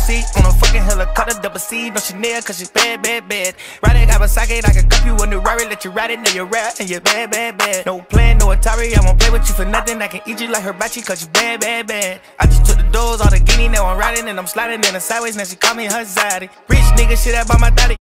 seat on a fucking helicopter, double C, no Chanel, cause she's bad, bad, bad. Riding Kawasaki, I can cup you a new Rari, let you ride it, now you're rap, and you're bad, bad, bad. No plan, no Atari, I won't play with you for nothing. I can eat you like hibachi, cause you bad, bad, bad. I just took the doors, all the guinea, now I'm riding, and I'm sliding in the sideways, now she call me her zaddy. Rich nigga, shit, I bought my daddy.